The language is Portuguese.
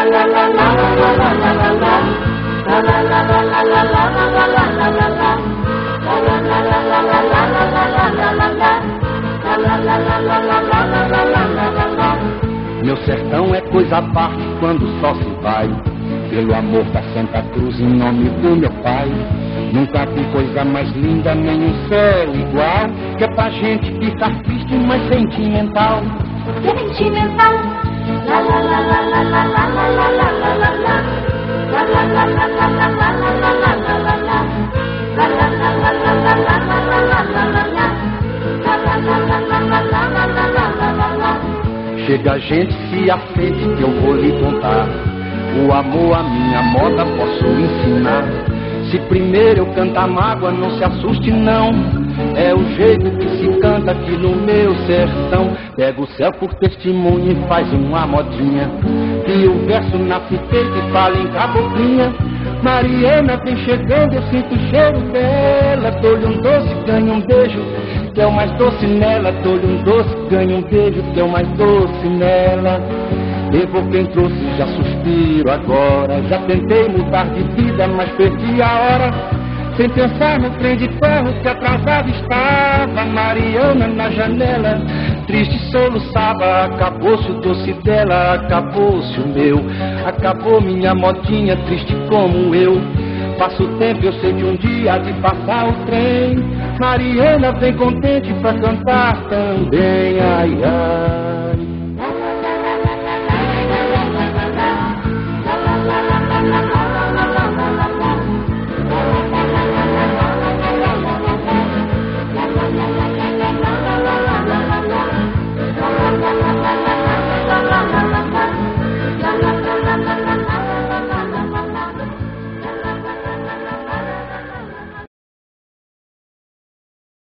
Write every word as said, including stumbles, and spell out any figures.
Meu sertão é coisa à parte quando só se vai pelo amor da Santa Cruz em nome do meu pai. Nunca vi coisa mais linda, nem um céu igual, que é pra gente ficar triste, mas sentimental. Sentimental. La la la la la la la la la la la la la. La la la la la la la la la la la la la. La la la la la la la la la la la la la. La la la la la la la la la la la la. Chega gente, se aceite que eu vou lhe contar. O amor, a minha moda, posso ensinar. Se primeiro eu cantar mágoa, não se assuste não. É o jeito que se canta aqui no meu sertão. Pega o céu por testemunho e faz uma modinha. E o verso na fiteira e fala em caboclinha. Mariana vem chegando, eu sinto o cheiro dela. Dou-lhe um doce, ganho um beijo, que é o mais doce nela. Dou-lhe um doce, ganho um beijo, que é o mais doce nela. Levou quem trouxe, já suspiro agora. Já tentei mudar de vida, mas perdi a hora. Sem pensar no trem de ferro que atrasado estava. Mariana na janela, triste soluçava. Acabou-se o doce dela, acabou-se o meu. Acabou minha modinha, triste como eu. Passo o tempo, eu sei que um dia há de passar o trem. Mariana vem contente pra cantar também, ai ai.